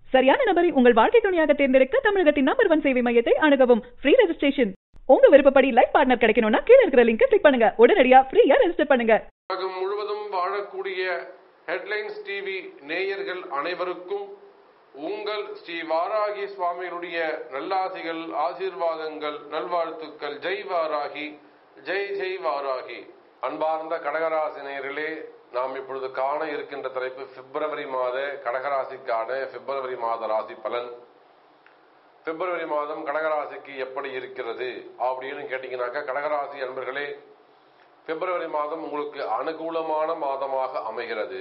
சரியான நபரை உங்கள் வாழ்க்கை துணையாக தேர்ந்தெடுக்க தமிழகத்தின் நம்பர் 1 சேவை மையத்தை அணுகவும். Free registration. உங்க விருப்பப்படி லைஃப் பார்ட்னர் கிடைக்கணும்னா கீழ இருக்கிற லிங்கை கிளிக் பண்ணுங்க. உடனடியா ஃப்ரீயா ரெஜிஸ்டர் பண்ணுங்க. உலகம் முழுவதும் வாழக்கூடிய ஹெட்லைன்ஸ் டிவி நேயர்கள் அனைவருக்கும் உங்கள் ஸ்ரீ வாராகி சுவாமிகளுடைய நல்லாசிகள், ஆசீர்வாதங்கள், நல்வாழ்த்துக்கள். ஜெய் வாராகி, ஜெய் ஜெய் வாராகி. அன்பார்ந்த கடகராசி நேயர்களே, நாம் இப்பொழுது காண இருக்கின்ற தலைப்பு பிப்ரவரி மாத கடகராசிக்கான பிப்ரவரி மாத ராசி பலன். பிப்ரவரி மாதம் கடகராசிக்கு எப்படி இருக்கிறது அப்படின்னு கேட்டீங்கன்னாக்கா, கடகராசி அன்பர்களே, பிப்ரவரி மாதம் உங்களுக்கு அனுகூலமான மாதமாக அமைகிறது.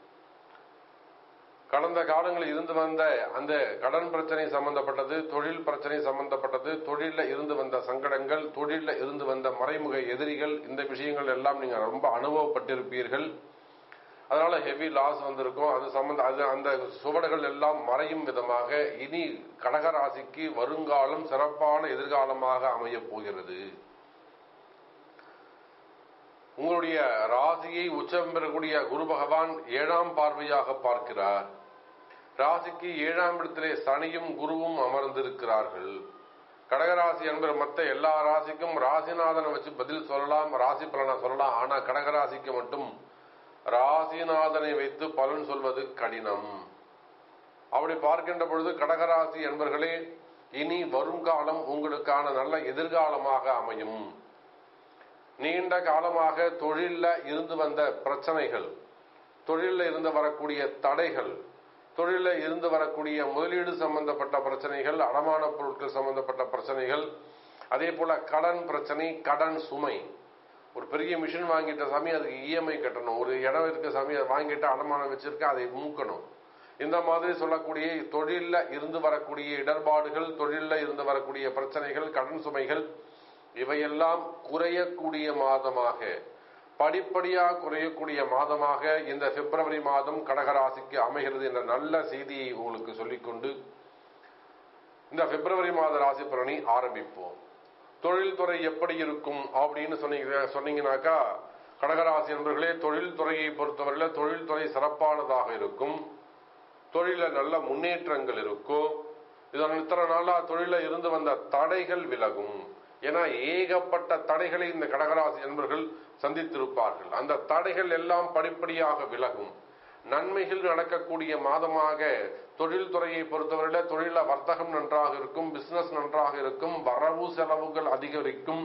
கடந்த காலங்களில் இருந்து வந்த அந்த கடன் பிரச்சனை சம்பந்தப்பட்டது, தொழில் பிரச்சனை சம்பந்தப்பட்டது, தொழிலில் இருந்து வந்த சங்கடங்கள், தொழிலில் இருந்து வந்த மறைமுக எதிரிகள், இந்த விஷயங்கள் எல்லாம் நீங்க ரொம்ப அனுபவப்பட்டிருப்பீர்கள். அதனால ஹெவி லாஸ் வந்திருக்கும். அந்த சுவடுகள் எல்லாம் மறையும் விதமாக இனி கடகராசிக்கு வருங்காலம் சிறப்பான எதிர்காலமாக அமைய போகிறது. உங்களுடைய ராசியை உச்சம் பெறக்கூடிய குரு பகவான் 7ஆம் பார்வையாக பார்க்கிறார். ராசிக்கு 7ஆம் இடத்திலே சனியும் குருவும் அமர்ந்திருக்கிறார்கள். கடகராசி என்பது மற்ற எல்லா ராசிக்கும் ராசிநாதனை வச்சு பதில் சொல்லலாம், ராசி பலனை சொல்லலாம். ஆனா கடகராசிக்கு மட்டும் ராசிநாதனை வைத்து பலன் சொல்வது கடினம். அப்படி பார்க்கின்ற பொழுது கடகராசி என்பர்களே, இனி வரும் காலம் உங்களுக்கான நல்ல எதிர்காலமாக அமையும். நீண்ட காலமாக தொழிலில் இருந்து வந்த பிரச்சனைகள், தொழிலில் இருந்து வரக்கூடிய தடைகள், தொழிலில் இருந்து வரக்கூடிய முதலீடு சம்பந்தப்பட்ட பிரச்சனைகள், அடமான பொருட்கள் சம்பந்தப்பட்ட பிரச்சனைகள், அதே போல கடன் பிரச்சனை, கடன் சுமை. ஒரு பெரிய மிஷின் வாங்கிட்ட சாமி அதுக்கு இஎம்ஐ கட்டணும், ஒரு இடம் இருக்க சாமி அதை வாங்கிட்டு அடமானம் வச்சிருக்க அதை மூக்கணும். இந்த மாதிரி சொல்லக்கூடிய தொழிலில் இருந்து வரக்கூடிய இடர்பாடுகள், தொழிலில் இருந்து வரக்கூடிய பிரச்சனைகள், கடன் சுமைகள், இவையெல்லாம் குறையக்கூடிய மாதமாக, படிப்படியாக குறையக்கூடிய மாதமாக இந்த பிப்ரவரி மாதம் கடகராசிக்கு அமைகிறது என்ற நல்ல செய்தியை உங்களுக்கு சொல்லிக்கொண்டு இந்த பிப்ரவரி மாத ராசி பலனை ஆரம்பிப்போம். தொழில்துறை எப்படி இருக்கும் அப்படின்னு சொன்னீங்கன்னாக்கா, கடகராசி என்பர்களே, தொழில்துறையை பொறுத்தவரையில் தொழில்துறை சிறப்பானதாக இருக்கும். தொழில நல்ல முன்னேற்றங்கள் இருக்கும். இதனால் இத்தனை நாளா தொழில இருந்து வந்த தடைகள் விலகும். ஏன்னா ஏகப்பட்ட தடைகளை இந்த கடகராசி என்பர்கள் சந்தித்திருப்பார்கள். அந்த தடைகள் எல்லாம் படிப்படியாக விலகும். நன்மைகள் நடக்கக்கூடிய மாதமாக தொழில்துறையை பொறுத்தவரையில தொழில வர்த்தகம் நன்றாக இருக்கும், பிசினஸ் நன்றாக இருக்கும், வரவு செலவுகள் அதிகரிக்கும்,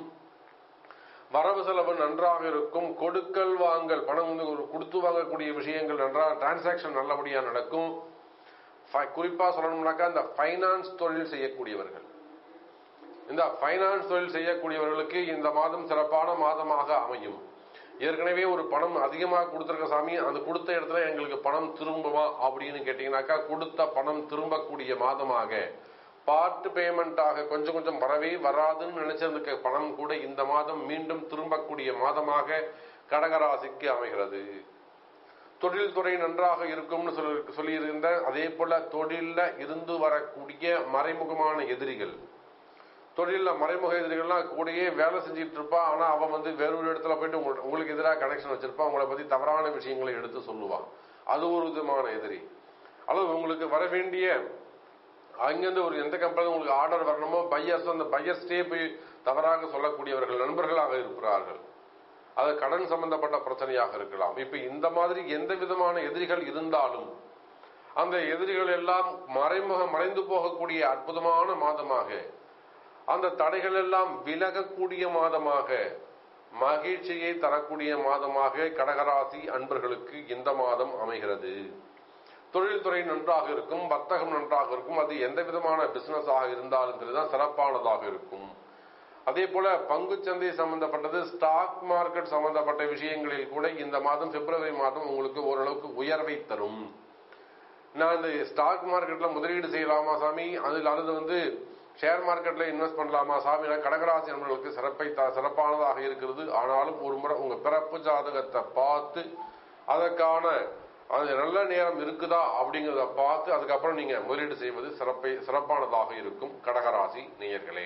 வரவு செலவு நன்றாக இருக்கும், கொடுக்கல் வாங்கல், பணம் கொடுத்து வாங்கக்கூடிய விஷயங்கள் நன்றாக, டிரான்சாக்சன் நல்லபடியா நடக்கும். குறிப்பா சொல்லணும்னாக்கா, இந்த பைனான்ஸ் தொழில் செய்யக்கூடியவர்கள், இந்த பைனான்ஸ் தொழில் செய்யக்கூடியவர்களுக்கு இந்த மாதம் சிறப்பான மாதமாக அமையும். ஏற்கனவே ஒரு பணம் அதிகமாக கொடுத்திருக்க சாமி, அந்த கொடுத்த இடத்துல எங்களுக்கு பணம் திரும்புமா அப்படின்னு கேட்டீங்கன்னாக்கா, கொடுத்த பணம் திரும்பக்கூடிய மாதமாக, பார்ட் பேமெண்டாக கொஞ்சம் கொஞ்சம் வரவே வராதுன்னு நினைச்சிருக்க பணம் கூட இந்த மாதம் மீண்டும் திரும்பக்கூடிய மாதமாக கடகராசிக்கு அமைகிறது. தொழில்துறை நன்றாக இருக்கும்னு சொல்லியிருந்த, அதே போல தொழில இருந்து வரக்கூடிய மறைமுகமான எதிரிகள், தொழில மறைமுக எதிரிகள்லாம் கூடயே வேலை செஞ்சுட்டு இருப்பா. ஆனா அவன் வேறொரு இடத்துல போயிட்டு உங்களுக்கு எதிராக கனெக்ஷன் வச்சிருப்பான், உங்களை பத்தி தவறான விஷயங்களை எடுத்து சொல்லுவான். அது ஒரு விதமான எதிரி. அல்லது உங்களுக்கு வர வேண்டிய அங்கிருந்து ஒரு எந்த கம்பெனி உங்களுக்கு ஆர்டர் வரணுமோ, பையர்ஸ், அந்த பையர்ஸ்டே போய் தவறாக சொல்லக்கூடியவர்கள் நண்பர்களாக இருக்கிறார்கள். அது கடன் சம்பந்தப்பட்ட பிரச்சனையாக இருக்கலாம். இப்ப இந்த மாதிரி எந்த விதமான எதிரிகள் இருந்தாலும் அந்த எதிரிகள் எல்லாம் மறைந்து போகக்கூடிய அற்புதமான மாதமாக, அந்த தடைகள் எல்லாம் விலகக்கூடிய மாதமாக, மகிழ்ச்சியை தரக்கூடிய மாதமாக கடகராசி அன்பர்களுக்கு இந்த மாதம் அமைகிறது. தொழில்துறை நன்றாக இருக்கும், வர்த்தகம் நன்றாக இருக்கும். அது எந்த விதமான பிசினஸ் ஆக இருந்தாலும் சரிதான், சிறப்பானதாக இருக்கும். அதே போல பங்குச்சந்தை சம்பந்தப்பட்டது, ஸ்டாக் மார்க்கெட் சம்பந்தப்பட்ட விஷயங்களில் கூட இந்த மாதம் பிப்ரவரி மாதம் உங்களுக்கு ஓரளவுக்கு உயர்வை தரும். நான் இந்த ஸ்டாக் மார்க்கெட்ல முதலீடு செய்யலாமா சாமி, அல்லது ஷேர் மார்க்கெட்ல இன்வெஸ்ட் பண்ணலாமா சாமி, கடகராசி நண்பர்களுக்கு சிறப்பானதாக இருக்கிறது. ஆனாலும் ஒரு முறை உங்க பிறப்பு ஜாதகத்தை பார்த்து அதற்கான அது நல்ல நேரம் இருக்குதா அப்படிங்கிறத பார்த்து அதுக்கப்புறம் நீங்க முதலீடு செய்வது சிறப்பானதாக இருக்கும் கடகராசி நேயர்களே.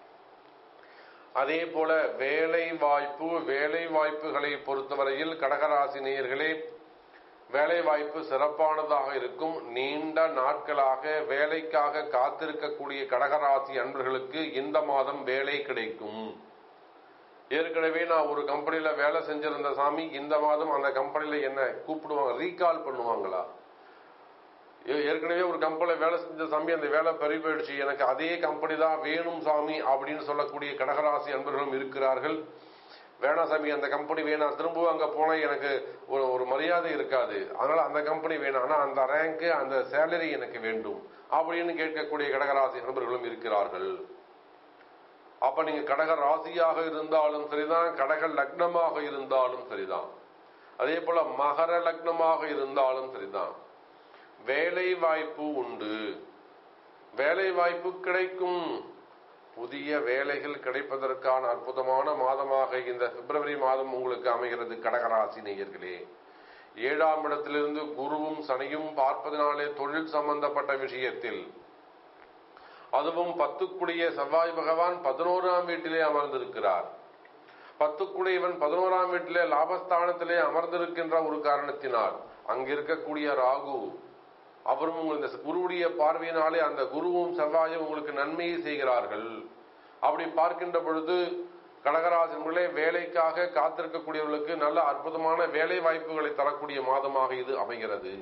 அதே போல வேலை வாய்ப்புகளை பொறுத்தவரையில் கடகராசி நேயர்களே, வேலை வாய்ப்பு சிறப்பானதாக இருக்கும். நீண்ட நாட்களாக வேலைக்காக காத்திருக்கக்கூடிய கடகராசி அன்பர்களுக்கு இந்த மாதம் வேலை கிடைக்கும். ஏற்கனவே நான் ஒரு கம்பெனியில வேலை செஞ்சிருந்த சாமி, இந்த மாதம் அந்த கம்பெனியில என்ன கூப்பிடுவாங்க, ரீகால் பண்ணுவாங்களா? ஏற்கனவே ஒரு கம்பெனியில வேலை செஞ்ச சாமி, அந்த வேலை பறி போயிடுச்சு, எனக்கு அதே கம்பெனி தான் வேணும் சாமி அப்படின்னு சொல்லக்கூடிய கடகராசி அன்பர்களும் இருக்கிறார்கள். வேணாம் சாமி, அந்த கம்பெனி வேணாம், திரும்பவும் அங்க போனா எனக்கு ஒரு மரியாதை இருக்காது, அதனால அந்த கம்பெனி வேணாம், ஆனா அந்த ரேங்க் அந்த சேலரி எனக்கு வேண்டும் அப்படின்னு கேட்கக்கூடிய கடகராசி அன்பர்களும் இருக்கிறார்கள். அப்ப நீங்க கடக ராசியாக இருந்தாலும் சரிதான், கடக லக்னமாக இருந்தாலும் சரிதான், அதே போல மகர லக்னமாக இருந்தாலும் சரிதான், வேலை வாய்ப்பு உண்டு, வேலை வாய்ப்பு கிடைக்கும். புதிய வேலைகள் கிடைப்பதற்கான அற்புதமான மாதமாக இந்த பிப்ரவரி மாதம் உங்களுக்கு அமைகிறது. கடகராசி நேயர்களே, 7ஆம் இடத்திலிருந்து குருவும் சனியும் பார்ப்பதனாலே தொழில் சம்பந்தப்பட்ட விஷயத்தில், அதுவும் 10க்குடைய செவ்வாய் பகவான் 11ஆம் வீட்டிலே அமர்ந்திருக்கிறார். 10க்குடையவன் 11ஆம் வீட்டிலே லாபஸ்தானத்திலே அமர்ந்திருக்கின்ற ஒரு காரணத்தினால் அங்கிருக்கக்கூடிய ராகு அவரும் இந்த குருவுடைய பார்வையினாலே அந்த குருவும் செவ்வாயும் உங்களுக்கு நன்மையை செய்கிறார்கள். அப்படி பார்க்கின்ற பொழுது கடகராசினர்களே, வேலைக்காக காத்திருக்கக்கூடியவர்களுக்கு நல்ல அற்புதமான வேலை வாய்ப்புகளை தரக்கூடிய மாதமாக இது அமைகிறது.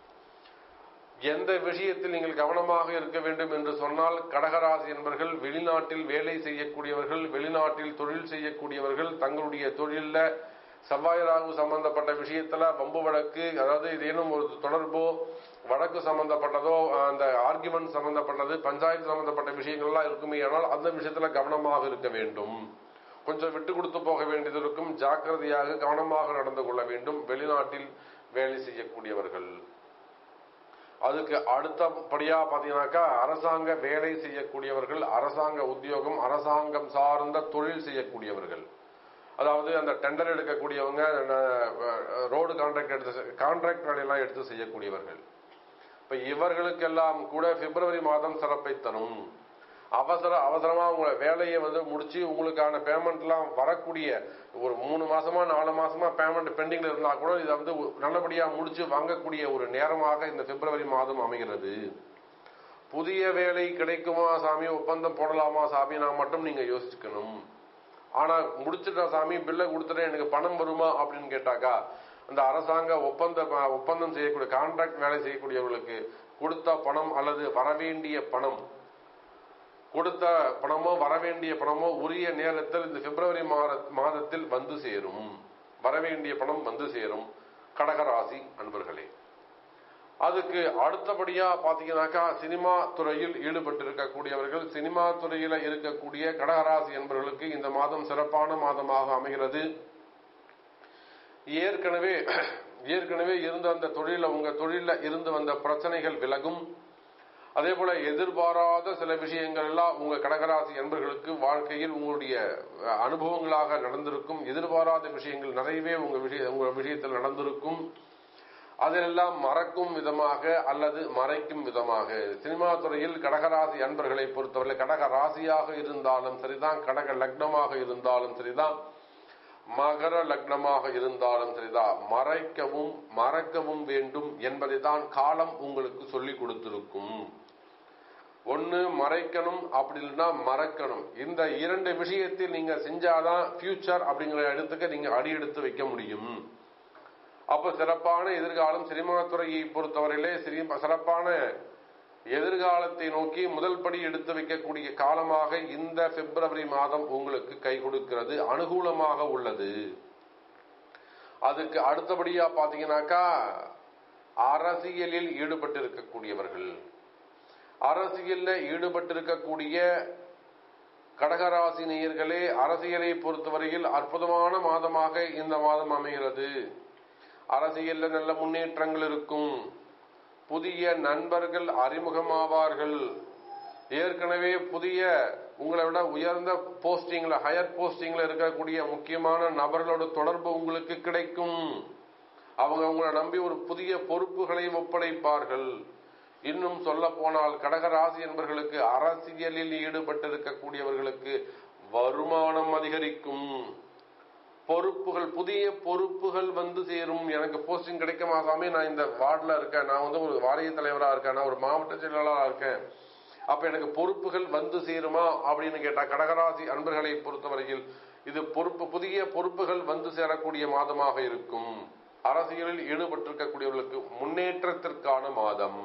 எந்த விஷயத்தில் நீங்கள் கவனமாக இருக்க வேண்டும் என்று சொன்னால், கடகராசி என்பவர்கள் வெளிநாட்டில் வேலை செய்யக்கூடியவர்கள், வெளிநாட்டில் தொழில் செய்யக்கூடியவர்கள், தங்களுடைய தொழில செவ்வாய் ராகு சம்பந்தப்பட்ட விஷயத்துல வம்பு வழக்கு, அதாவது ஏதேனும் ஒரு தொடர்போ வழக்கு சம்பந்தப்பட்டதோ, அந்த ஆர்குமெண்ட் சம்பந்தப்பட்டது, பஞ்சாயத்து சம்பந்தப்பட்ட விஷயங்கள்லாம் இருக்குமே, ஆனால் அந்த விஷயத்துல கவனமாக இருக்க வேண்டும். கொஞ்சம் விட்டு கொடுத்து போக வேண்டியது இருக்கும். ஜாக்கிரதையாக கவனமாக நடந்து கொள்ள வேண்டும் வெளிநாட்டில் வேலை செய்யக்கூடியவர்கள். அதுக்கு அடுத்தபடியா பாத்தீங்கன்னாக்கா, அரசாங்க வேலை செய்யக்கூடியவர்கள், அரசாங்க உத்தியோகம், அரசாங்கம் சார்ந்த தொழில் செய்யக்கூடியவர்கள், அதாவது அந்த டெண்டர் எடுக்கக்கூடியவங்க, ரோடு கான்ட்ராக்ட் வேலையெல்லாம் எடுத்து செய்யக்கூடியவர்கள். இப்ப இவர்களுக்கெல்லாம் கூட பிப்ரவரி மாதம் சிறப்பை தரும். அவசரமா உங்க வேலையை முடிச்சு உங்களுக்கான பேமெண்ட் எல்லாம் வரக்கூடிய ஒரு 3 மாசமா 4 மாசமா பேமெண்ட் பெண்டிங்ல இருந்தா கூட இதை நல்லபடியா முடிச்சு வாங்கக்கூடிய ஒரு நேரமாக இந்த பிப்ரவரி மாதம் அமைகிறது. புதிய வேலை கிடைக்குமா சாமி, ஒப்பந்தம் போடலாமா சாமி, நான் மட்டும் நீங்க யோசிக்கணும். ஆனா முடிச்சுட்டா சாமி, பில்லை கொடுத்துட்டேன், எனக்கு பணம் வருமா அப்படின்னு கேட்டாக்கா, அந்த அரசாங்க ஒப்பந்தம் செய்யக்கூடிய கான்ட்ராக்ட் வேலை செய்யக்கூடியவர்களுக்கு கொடுத்த பணம் அல்லது வரவேண்டிய பணம், கொடுத்த பணமோ வரவேண்டிய பணமோ உரிய நேரத்தில் இந்த பிப்ரவரி மாதத்தில் வந்து சேரும். வரவேண்டிய பணம் வந்து சேரும் கடகராசி அன்பர்களே. அதுக்கு அடுத்தபடியா பாத்தீங்கன்னாக்கா, சினிமா துறையில் ஈடுபட்டு இருக்கக்கூடியவர்கள், சினிமா துறையில இருக்கக்கூடிய கடகராசி என்பவர்களுக்கு இந்த மாதம் சிறப்பான மாதமாக அமைகிறது. ஏற்கனவே இருந்த அந்த தொழில, உங்க தொழில இருந்து வந்த பிரச்சனைகள் விலகும். அதே போல எதிர்பாராத சில விஷயங்கள் எல்லாம் உங்க கடகராசி என்பவர்களுக்கு வாழ்க்கையில் உங்களுடைய அனுபவங்களாக நடந்திருக்கும். எதிர்பாராத விஷயங்கள் நிறையவே உங்க விஷயத்தில் நடந்திருக்கும். அதெல்லாம் மறக்கும் விதமாக அல்லது மறைக்கும் விதமாக சினிமா துறையில் கடகராசி அன்பர்களை பொறுத்தவரை, கடக ராசியாக இருந்தாலும் சரிதான், கடக லக்னமாக இருந்தாலும் சரிதான், மகர லக்னமாக இருந்தாலும் சரிதான், மறக்கவும் வேண்டும் என்பதை தான் காலம் உங்களுக்கு சொல்லிக் கொடுத்திருக்கும். ஒன்னு மறைக்கணும், அப்படி இல்லைன்னா மறக்கணும். இந்த 2 விஷயத்தில் நீங்க செஞ்சாதான் ஃபியூச்சர் அப்படிங்கிற இடத்துக்கு நீங்க அடி எடுத்து வைக்க முடியும். அப்ப சிறப்பான எதிர்காலம், சினிமா துறையை பொறுத்தவரையிலே சிறப்பான எதிர்காலத்தை நோக்கி முதல் படி எடுத்து வைக்கக்கூடிய காலமாக இந்த பிப்ரவரி மாதம் உங்களுக்கு கை கொடுக்கிறது, அனுகூலமாக உள்ளது. அதுக்கு அடுத்தபடியா பாத்தீங்கன்னாக்கா, அரசியலில் ஈடுபட்டிருக்கக்கூடியவர்கள், அரசியல்ல ஈடுபட்டிருக்கக்கூடிய கடகராசி நேயர்களே, அரசியலை பொறுத்தவரையில் அற்புதமான மாதமாக இந்த மாதம் அமைகிறது. அரசியல்ல நல்ல முன்னேற்றங்கள் இருக்கும். புதிய நண்பர்கள் அறிமுகமாவார்கள். ஏற்கனவே புதிய உங்களை விட உயர்ந்த போஸ்டிங்ல, ஹையர் போஸ்டிங்ல இருக்கக்கூடிய முக்கியமான நபர்களோட தொடர்பு உங்களுக்கு கிடைக்கும். அவங்க உங்களை நம்பி ஒரு புதிய பொறுப்புகளை ஒப்படைப்பார்கள். இன்னும் சொல்ல போனால் கடகராசி என்பவர்களுக்கு அரசியலில் ஈடுபட்டிருக்கக்கூடியவர்களுக்கு வருமானம் அதிகரிக்கும். பொறுப்புகள், புதிய பொறுப்புகள் வந்து சேரும். எனக்கு போஸ்டிங் கிடைக்குமா சாமி, நான் இந்த வார்டில் இருக்கேன், நான் வந்து ஒரு வாரிய தலைவரா இருக்கேன், நான் ஒரு மாவட்ட செயலாளராக இருக்கேன், அப்ப எனக்கு பொறுப்புகள் வந்து சேருமா அப்படின்னு கேட்டா, கடகராசி அன்பர்களை பொறுத்தவரையில் இது புதிய பொறுப்புகள் வந்து சேரக்கூடிய மாதமாக இருக்கும். அரசியலில் ஈடுபட்டிருக்கக்கூடியவர்களுக்கு முன்னேற்றத்திற்கான மாதம்.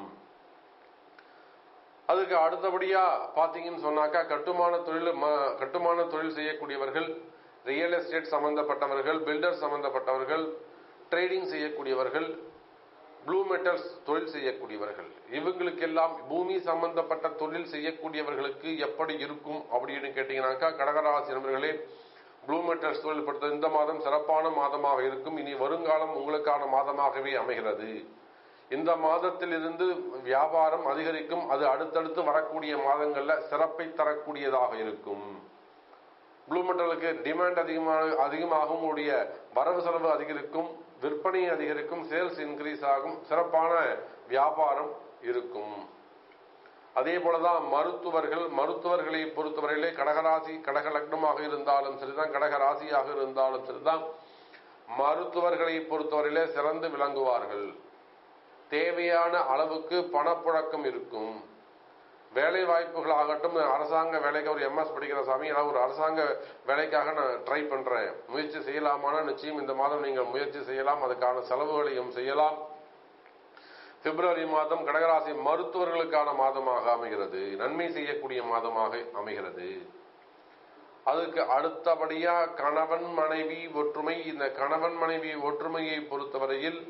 அதுக்கு அடுத்தபடியா பாத்தீங்கன்னு சொன்னாக்கா, கட்டுமான தொழில் செய்யக்கூடியவர்கள், ரியல் எஸ்டேட் சம்பந்தப்பட்டவர்கள், பில்டர் சம்பந்தப்பட்டவர்கள், ட்ரேடிங் செய்யக்கூடியவர்கள், ப்ளூ மெட்டல்ஸ் தொழில் செய்யக்கூடியவர்கள், இவங்களுக்கெல்லாம் பூமி சம்பந்தப்பட்ட தொழில் செய்யக்கூடியவர்களுக்கு எப்படி இருக்கும் அப்படின்னு கேட்டீங்கன்னாக்கா, கடகராசி நண்பர்களே, ப்ளூ மெட்டல்ஸ் தொழில் பொறுத்த இந்த மாதம் சிறப்பான மாதமாக இருக்கும். இனி வருங்காலம் உங்களுக்கான மாதமாகவே அமைகிறது. இந்த மாதத்தில் இருந்து வியாபாரம் அதிகரிக்கும். அது அடுத்தடுத்து வரக்கூடிய மாதங்கள்ல சிறப்பை தரக்கூடியதாக இருக்கும். ப்ளூ மெட்டலுக்கு டிமாண்ட் அதிகமாகும். உங்களுடைய வரவு செலவு அதிகரிக்கும், விற்பனை அதிகரிக்கும், சேல்ஸ் இன்க்ரீஸ் ஆகும், சிறப்பான வியாபாரம் இருக்கும். அதே போலதான் மருத்துவர்களை பொறுத்தவரையிலே கடகராசி, கடக லக்னமாக இருந்தாலும் சரிதான், கடக ராசியாக இருந்தாலும் சரிதான், மருத்துவர்களை பொறுத்தவரையிலே சிறந்து விளங்குவார்கள். தேவையான அளவுக்கு பணப்புழக்கம் இருக்கும். வேலை வாய்ப்புகள் ஆகட்டும், அரசாங்க வேலைக்கு ஒரு MS படிக்கிற சாமி, நான் ஒரு அரசாங்க வேலைக்காக நான் ட்ரை பண்றேன், முயற்சி செய்யலாமானா நிச்சயம் இந்த மாதம் நீங்கள் முயற்சி செய்யலாம். அதுக்கான செலவுகளையும் செய்யலாம். பிப்ரவரி மாதம் கடகராசி மருத்துவர்களுக்கான மாதமாக அமைகிறது. நன்மை செய்யக்கூடிய மாதமாக அமைகிறது. அதுக்கு அடுத்தபடியா கணவன் மனைவி ஒற்றுமை. இந்த கணவன் மனைவி ஒற்றுமையை பொறுத்தவரையில்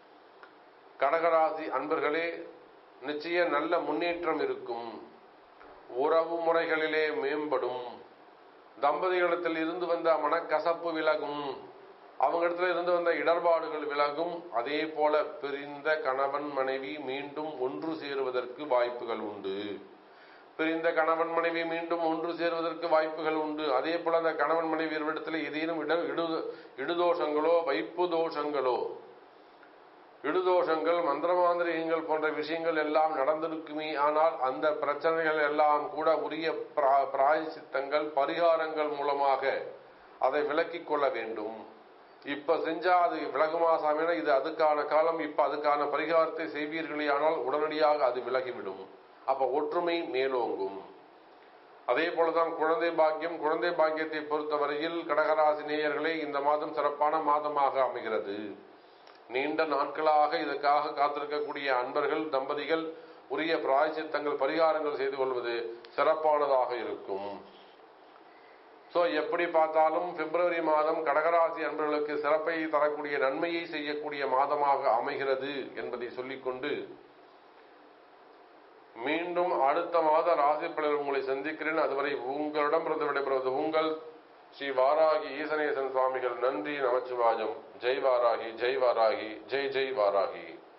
கடகராசி அன்பர்களே, நிச்சய நல்ல முன்னேற்றம் இருக்கும். உறவு முறைகளிலே மேம்படும். தம்பதிகளிடத்தில் இருந்து வந்த மனக்கசப்பு விலகும். அவங்க இடத்துல இருந்து வந்த இடர்பாடுகள் விலகும். அதே போல பிரிந்த கணவன் மனைவி மீண்டும் ஒன்று சேருவதற்கு வாய்ப்புகள் உண்டு. பிரிந்த கணவன் மனைவி மீண்டும் ஒன்று சேருவதற்கு வாய்ப்புகள் உண்டு. அதே போல அந்த கணவன் மனைவி இடத்துல ஏதேனும் இடுதோஷங்களோ, வைப்பு தோஷங்களோ, இடுதோஷங்கள், மந்திரமாந்திரிகங்கள் போன்ற விஷயங்கள் எல்லாம் நடந்திருக்குமே. ஆனால் அந்த பிரச்சனைகள் எல்லாம் கூட உரிய பிராயசித்தங்கள், பரிகாரங்கள் மூலமாக அதை விலக்கிக் கொள்ள வேண்டும். இப்ப செஞ்சா அது விலகுமா சாமினா, இது அதுக்கான காலம், இப்ப அதுக்கான பரிகாரத்தை செய்வீர்களே ஆனால் உடனடியாக அது விலகிவிடும். அப்ப ஒற்றுமை மேலோங்கும். அதே போலதான் குழந்தை பாக்கியத்தை பொறுத்தவரையில் கடகராசி நேயர்களே, இந்த மாதம் சிறப்பான மாதமாக அமைகிறது. நீண்ட நாட்களாக இதற்காக காத்திருக்கக்கூடிய அன்பர்கள், தம்பதிகள் உரிய பிராயச்சித்தங்கள், பரிகாரங்கள் செய்து கொள்வது சிறப்பானதாக இருக்கும். எப்படி பார்த்தாலும் பிப்ரவரி மாதம் கடகராசி அன்பர்களுக்கு சிறப்பை தரக்கூடிய, நன்மையை செய்யக்கூடிய மாதமாக அமைகிறது என்பதை சொல்லிக்கொண்டு, மீண்டும் அடுத்த மாத ராசி பலன் உங்களை சந்திக்கிறேன். அதுவரை உங்களிடம் விடைபெறுவது உங்கள் ஸ்ரீ வாராகி ஈசனேசன் சுவாமிகள். நன்றி, நமச்சிவாயம். ஜெய் வாராகி, ஜெய் வாராகி, ஜெய் ஜெய் வாராகி.